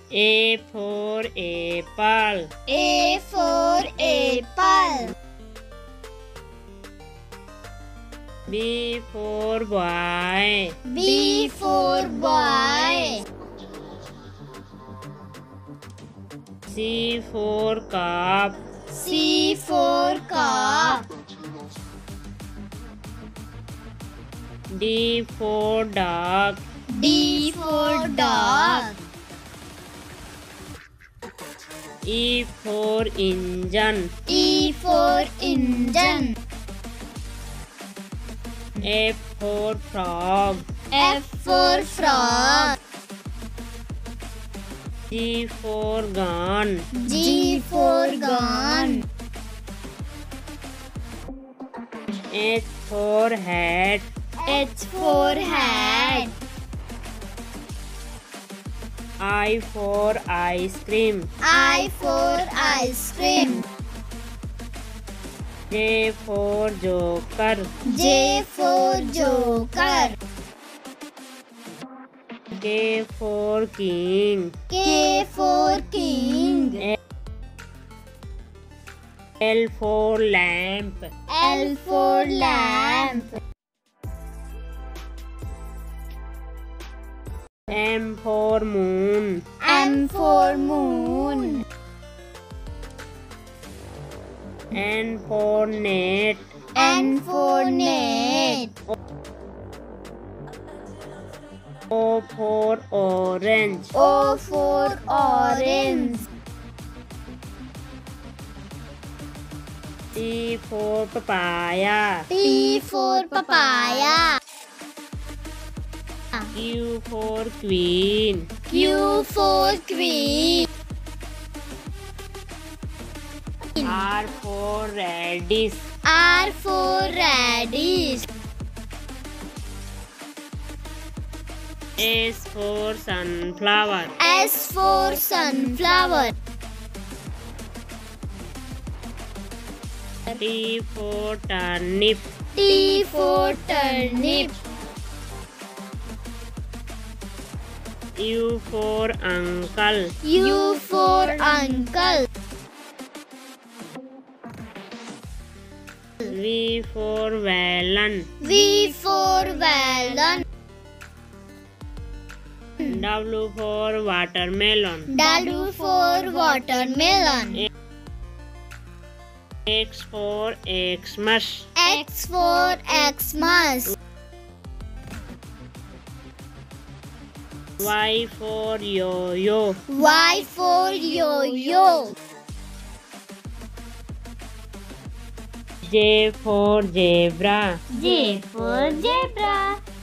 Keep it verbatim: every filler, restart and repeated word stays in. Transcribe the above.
A for apple. A for apple. B for boy. B for boy. C for cup. C for cup. D for dog. D for dog. E for engine. E for engine. F for frog. F for frog. G for gun. G for gun. H for hat. H for hat. I for ice cream. I for ice cream. J for joker. J for joker. K for king. K for king. L for lamp. L for lamp. M for moon. M for moon. N for net. N for net. O for orange. O for orange. P for papaya. P for papaya. Q for queen. Q for queen. R for radish. R for radish. S for sunflower. S for sunflower. T for turnip. T for turnip. U for uncle. U for uncle. V for melon. V for melon. W for watermelon. W for watermelon. X for Xmas. X for Xmas. Y for yo-yo. Y for yo-yo. J for zebra. J for zebra.